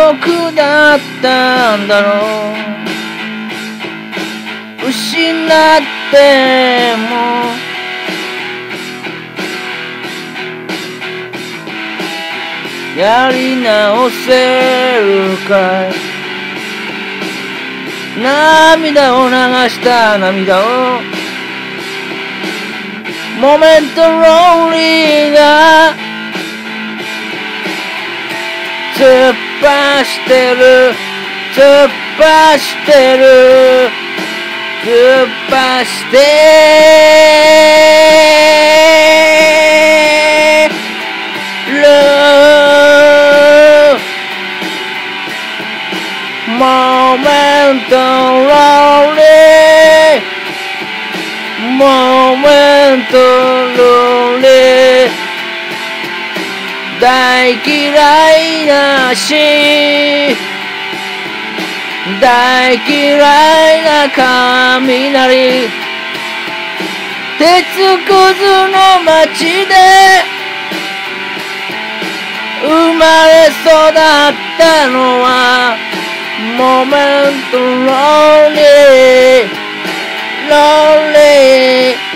僕だったんだろう。失ってもやり直せるかい。涙を流した涙をモメントローリーが突っ走ってる突っ走ってる突っ走ってるモメントローリーモメントローリー大嫌いなし大嫌いな雷鉄くずの街で生まれ育ったのはモメントローリーローリー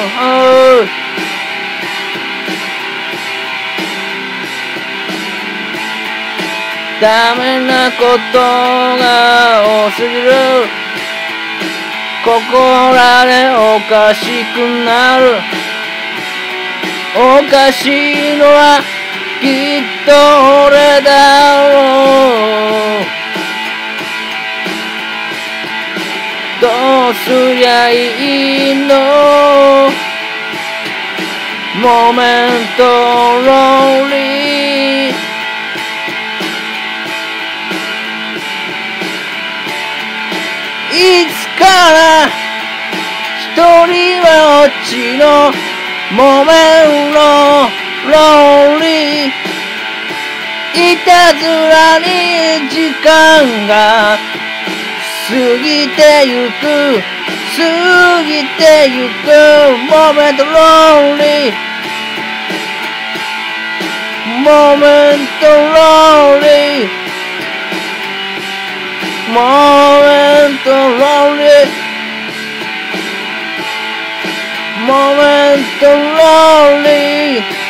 ダメなことが多すぎるここらでおかしくなるおかしいのはきっと俺だろうどうすりゃいいのモメントローリーいつから一人は落ちのモメントローリーいたずらに時間が過ぎてゆく過ぎてゆくモメントローリーモメントローリーモメントローリーモメントローリー